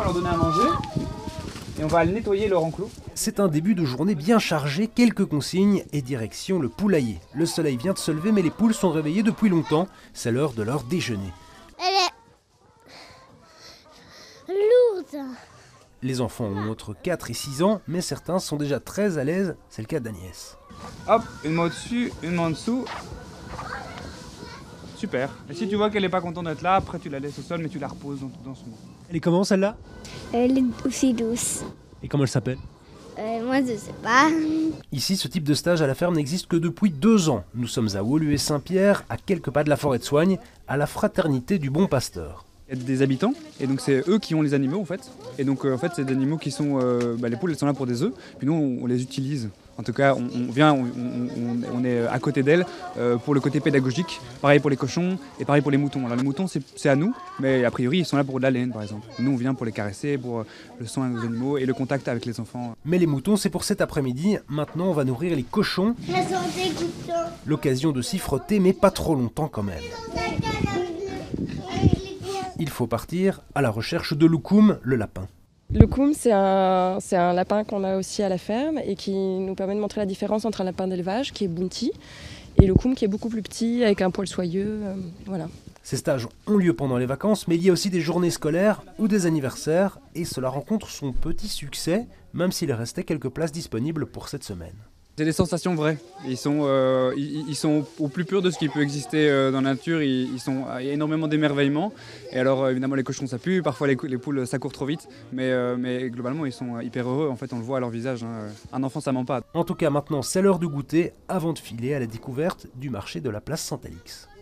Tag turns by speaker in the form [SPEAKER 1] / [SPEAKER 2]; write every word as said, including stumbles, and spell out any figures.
[SPEAKER 1] leur donner à manger et on va aller nettoyer leur enclos.
[SPEAKER 2] C'est un début de journée bien chargé, quelques consignes et direction le poulailler. Le soleil vient de se lever mais les poules sont réveillées depuis longtemps, c'est l'heure de leur déjeuner.
[SPEAKER 3] Elle est lourde.
[SPEAKER 2] Les enfants ont entre quatre et six ans, mais certains sont déjà très à l'aise, c'est le cas d'Agnès.
[SPEAKER 1] Hop, une main au-dessus, une main en dessous. Super. Et si tu vois qu'elle n'est pas contente d'être là, après tu la laisses au sol, mais tu la reposes dans, dans ce moment.
[SPEAKER 2] Elle est comment celle-là?
[SPEAKER 3] Elle est aussi douce.
[SPEAKER 2] Et comment elle s'appelle?
[SPEAKER 3] Euh, moi, je sais pas.
[SPEAKER 2] Ici, ce type de stage à la ferme n'existe que depuis deux ans. Nous sommes à Woluwe-Saint-Pierre, à quelques pas de la forêt de Soignes, à la fraternité du Bon Pasteur.
[SPEAKER 1] Il y a des habitants, et donc c'est eux qui ont les animaux en fait. Et donc euh, en fait c'est des animaux qui sont, euh, bah, les poules elles sont là pour des œufs, puis nous on, on les utilise. En tout cas on, on vient, on, on, on est à côté d'elles euh, pour le côté pédagogique. Pareil pour les cochons et pareil pour les moutons. Alors les moutons c'est à nous, mais a priori ils sont là pour de la laine par exemple. Nous on vient pour les caresser, pour le soin des animaux et le contact avec les enfants.
[SPEAKER 2] Mais les moutons c'est pour cet après-midi, maintenant on va nourrir les cochons. L'occasion de s'y frotter mais pas trop longtemps quand même. Il faut partir à la recherche de Loukoum, le lapin.
[SPEAKER 4] Loukoum, c'est un, c'est un lapin qu'on a aussi à la ferme et qui nous permet de montrer la différence entre un lapin d'élevage qui est Bounty et Loukoum qui est beaucoup plus petit avec un poil soyeux. Euh, voilà.
[SPEAKER 2] Ces stages ont lieu pendant les vacances, mais il y a aussi des journées scolaires ou des anniversaires et cela rencontre son petit succès, même s'il restait quelques places disponibles pour cette semaine.
[SPEAKER 1] C'est des sensations vraies. Ils sont, euh, ils, ils sont au plus pur de ce qui peut exister euh, dans la nature. Ils, ils sont, il y a énormément d'émerveillement. Et alors euh, évidemment les cochons ça pue, parfois les, les poules ça court trop vite. Mais, euh, mais globalement ils sont hyper heureux. En fait on le voit à leur visage. Hein. Un enfant ça ment pas.
[SPEAKER 2] En tout cas maintenant c'est l'heure de goûter avant de filer à la découverte du marché de la place Saint-Alix.